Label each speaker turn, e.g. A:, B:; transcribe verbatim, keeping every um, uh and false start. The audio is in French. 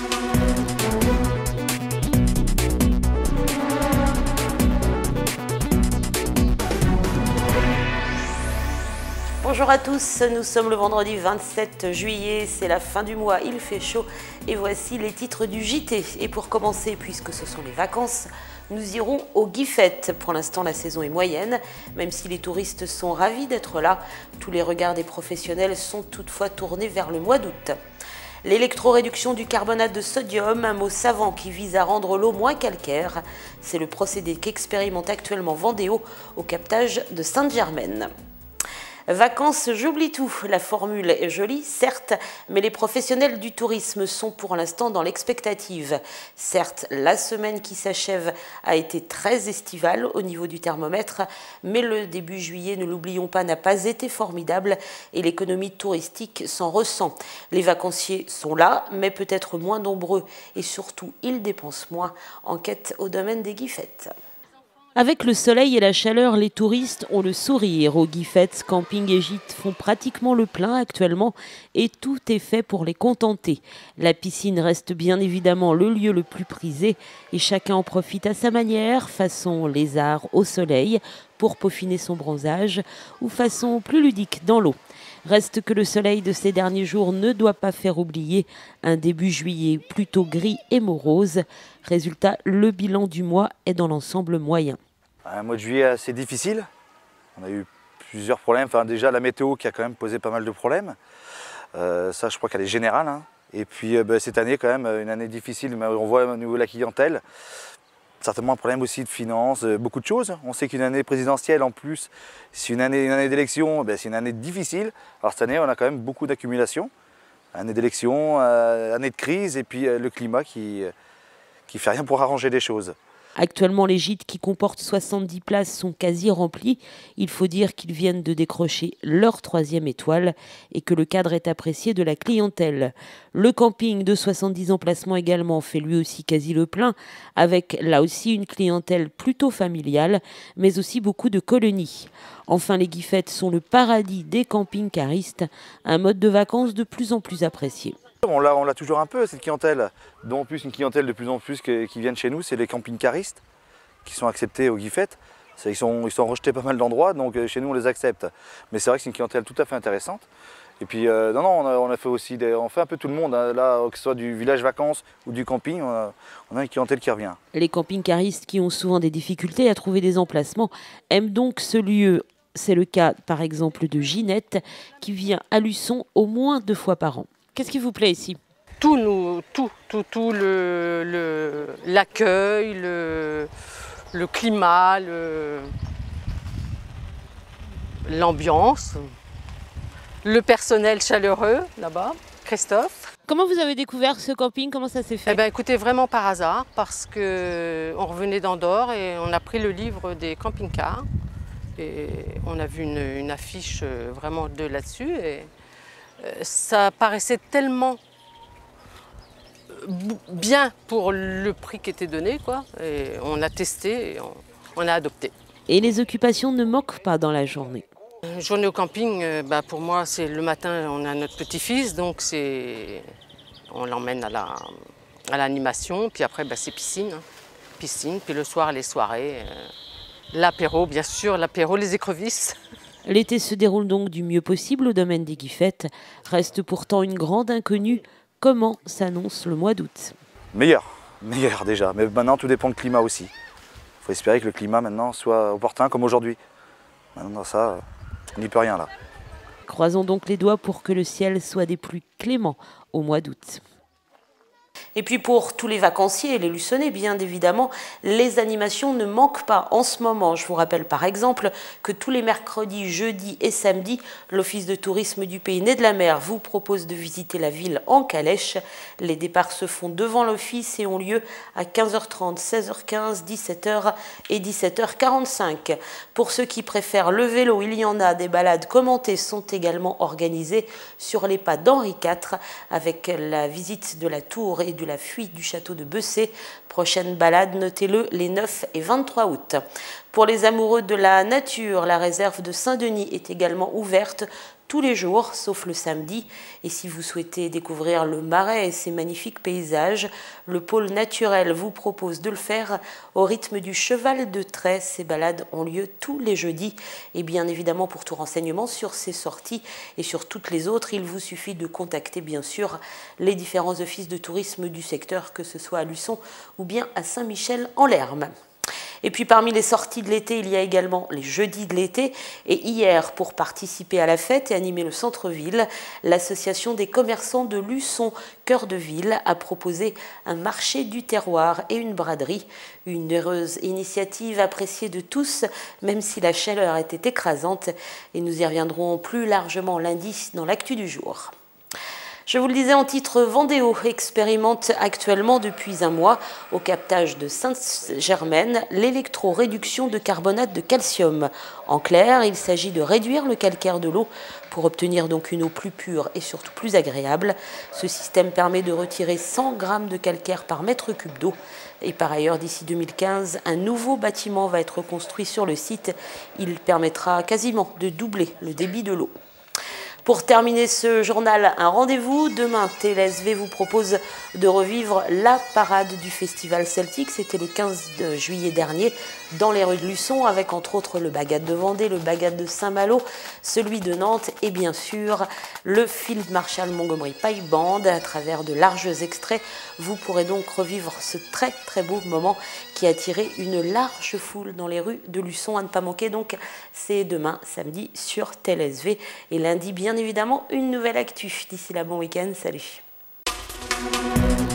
A: Bonjour à tous, nous sommes le vendredi vingt-sept juillet, c'est la fin du mois, il fait chaud et voici les titres du J T. Et pour commencer, puisque ce sont les vacances, nous irons au Guifette. Pour l'instant, la saison est moyenne, même si les touristes sont ravis d'être là. Tous les regards des professionnels sont toutefois tournés vers le mois d'août. L'électroréduction du carbonate de sodium, un mot savant qui vise à rendre l'eau moins calcaire. C'est le procédé qu'expérimente actuellement Vendéo au captage de Sainte-Germaine. Vacances, j'oublie tout. La formule est jolie, certes, mais les professionnels du tourisme sont pour l'instant dans l'expectative. Certes, la semaine qui s'achève a été très estivale au niveau du thermomètre, mais le début juillet, ne l'oublions pas, n'a pas été formidable et l'économie touristique s'en ressent. Les vacanciers sont là, mais peut-être moins nombreux et surtout, ils dépensent moins. Enquête au domaine des Guiffettes. Avec le soleil et la chaleur, les touristes ont le sourire. Au Guifette, camping et gîtes font pratiquement le plein actuellement et tout est fait pour les contenter. La piscine reste bien évidemment le lieu le plus prisé et chacun en profite à sa manière, façon lézard au soleil pour peaufiner son bronzage ou façon plus ludique dans l'eau. Reste que le soleil de ces derniers jours ne doit pas faire oublier un début juillet plutôt gris et morose. Résultat, le bilan du mois est dans l'ensemble moyen.
B: Un mois de juillet assez difficile. On a eu plusieurs problèmes. Enfin, déjà la météo qui a quand même posé pas mal de problèmes. Euh, ça, je crois qu'elle est générale. Hein. Et puis euh, bah, cette année, quand même, une année difficile. Mais on voit au niveau de la clientèle. Certainement un problème aussi de finances, beaucoup de choses. On sait qu'une année présidentielle en plus, c'est une année, une année d'élection, ben c'est une année difficile. Alors cette année, on a quand même beaucoup d'accumulation. Année d'élection, euh, année de crise et puis euh, le climat qui qui fait rien pour arranger les choses.
A: Actuellement, les gîtes qui comportent soixante-dix places sont quasi remplis. Il faut dire qu'ils viennent de décrocher leur troisième étoile et que le cadre est apprécié de la clientèle. Le camping de soixante-dix emplacements également fait lui aussi quasi le plein, avec là aussi une clientèle plutôt familiale, mais aussi beaucoup de colonies. Enfin, les Guiffettes sont le paradis des camping-caristes, un mode de vacances de plus en plus apprécié.
B: On l'a, on l'a toujours un peu, cette clientèle, dont en plus une clientèle de plus en plus que, qui viennent chez nous, c'est les camping-caristes qui sont acceptés au Guifette. Ils sont, ils sont rejetés pas mal d'endroits, donc chez nous on les accepte. Mais c'est vrai que c'est une clientèle tout à fait intéressante. Et puis euh, non, non, on a, on a fait aussi, des, on fait un peu tout le monde, hein. Là, que ce soit du village vacances ou du camping, on a, on a une clientèle qui revient.
A: Les camping-caristes qui ont souvent des difficultés à trouver des emplacements aiment donc ce lieu. C'est le cas par exemple de Ginette qui vient à Luçon au moins deux fois par an. Qu'est-ce qui vous plaît ici?
C: Tout, nous, tout, tout, tout, le, le, l'accueil, le, le climat, le, l'ambiance, le personnel chaleureux là-bas, Christophe.
A: Comment vous avez découvert ce camping? Comment ça s'est fait?
C: Eh ben, écoutez, vraiment par hasard, parce qu'on revenait d'Andorre et on a pris le livre des camping-cars. Et on a vu une, une affiche vraiment de là-dessus. Et ça paraissait tellement bien pour le prix qui était donné, quoi. Et on a testé et on, on a adopté.
A: Et les occupations ne manquent pas dans la journée?
C: Une journée au camping, bah pour moi, c'est le matin, on a notre petit-fils, donc c'est, on l'emmène à la, à l'animation, puis après, bah, c'est piscine, hein. Piscine, puis le soir, les soirées, euh, l'apéro, bien sûr, l'apéro, les écrevisses.
A: L'été se déroule donc du mieux possible au domaine des Guiffettes. Reste pourtant une grande inconnue. Comment s'annonce le mois d'août?
B: Meilleur, meilleur déjà. Mais maintenant, tout dépend du climat aussi. Il faut espérer que le climat maintenant soit opportun comme aujourd'hui. Maintenant, ça, on n'y peut rien là.
A: Croisons donc les doigts pour que le ciel soit des plus cléments au mois d'août. Et puis pour tous les vacanciers et les Luçonnais, bien évidemment, les animations ne manquent pas en ce moment. Je vous rappelle par exemple que tous les mercredis, jeudis et samedis, l'Office de tourisme du Pays Né de la Mer vous propose de visiter la ville en calèche. Les départs se font devant l'office et ont lieu à quinze heures trente, seize heures quinze, dix-sept heures et dix-sept heures quarante-cinq. Pour ceux qui préfèrent le vélo, il y en a. Des balades commentées sont également organisées sur les pas d'Henri quatre avec la visite de la tour et de la fuite du château de Bessé. Prochaine balade, notez-le, les neuf et vingt-trois août. Pour les amoureux de la nature, la réserve de Saint-Denis est également ouverte tous les jours, sauf le samedi. Et si vous souhaitez découvrir le Marais et ses magnifiques paysages, le pôle naturel vous propose de le faire au rythme du cheval de trait. Ces balades ont lieu tous les jeudis. Et bien évidemment, pour tout renseignement sur ces sorties et sur toutes les autres, il vous suffit de contacter bien sûr les différents offices de tourisme du secteur, que ce soit à Luçon ou bien à Saint-Michel-en-Lerme. Et puis parmi les sorties de l'été, il y a également les jeudis de l'été. Et hier, pour participer à la fête et animer le centre-ville, l'association des commerçants de Luçon, cœur de ville, a proposé un marché du terroir et une braderie. Une heureuse initiative appréciée de tous, même si la chaleur était écrasante. Et nous y reviendrons plus largement lundi dans l'actu du jour. Je vous le disais en titre, Vendéo expérimente actuellement depuis un mois au captage de Sainte-Germaine l'électroréduction de carbonate de calcium. En clair, il s'agit de réduire le calcaire de l'eau pour obtenir donc une eau plus pure et surtout plus agréable. Ce système permet de retirer cent grammes de calcaire par mètre cube d'eau. Et par ailleurs, d'ici deux mille quinze, un nouveau bâtiment va être construit sur le site. Il permettra quasiment de doubler le débit de l'eau. Pour terminer ce journal, un rendez-vous. Demain, T L S V vous propose de revivre la parade du Festival Celtique. C'était le quinze juillet dernier dans les rues de Luçon, avec entre autres le Bagad de Vendée, le Bagad de Saint-Malo, celui de Nantes et bien sûr le Field Marshal Montgomery Pike Band. À travers de larges extraits, vous pourrez donc revivre ce très très beau moment qui a attiré une large foule dans les rues de Luçon. À ne pas manquer donc, c'est demain samedi sur T L S V et lundi bien évidemment une nouvelle actu. D'ici là, bon week-end, salut.